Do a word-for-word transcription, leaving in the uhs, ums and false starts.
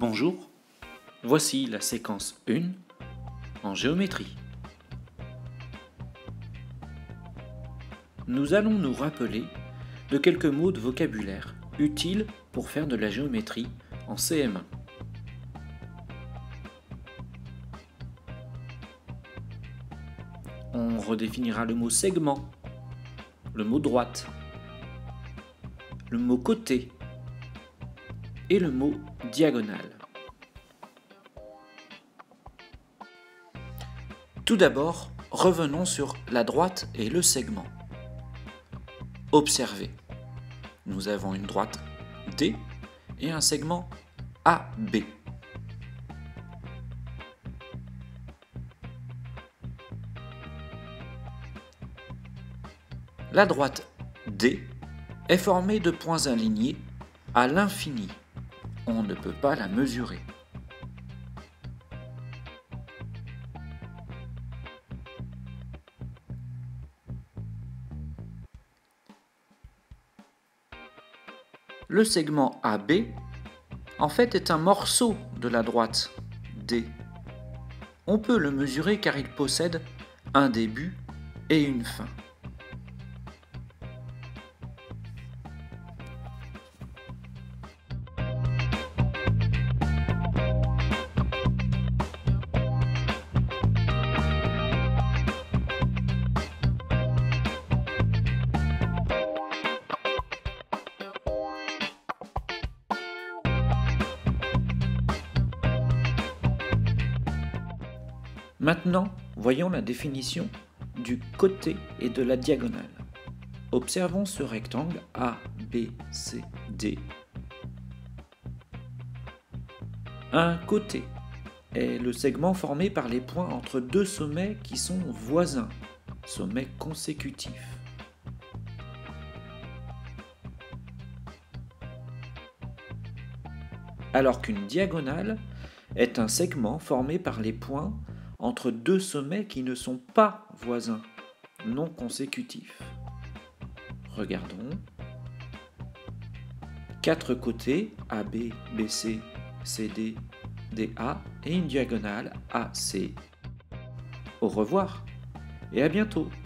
Bonjour, voici la séquence un en géométrie. Nous allons nous rappeler de quelques mots de vocabulaire utiles pour faire de la géométrie en C M un. On redéfinira le mot segment, le mot droite, le mot côté et le mot diagonale. Tout d'abord, revenons sur la droite et le segment. Observez, nous avons une droite D et un segment A B. La droite D est formée de points alignés à l'infini. On ne peut pas la mesurer. Le segment A B, en fait, est un morceau de la droite D. On peut le mesurer car il possède un début et une fin. Maintenant, voyons la définition du côté et de la diagonale. Observons ce rectangle A, B, C, D. Un côté est le segment formé par les points entre deux sommets qui sont voisins, sommets consécutifs. Alors qu'une diagonale est un segment formé par les points entre deux sommets qui ne sont pas voisins, non consécutifs. Regardons. Quatre côtés, A B, B C, C D, D A et une diagonale A C. Au revoir et à bientôt.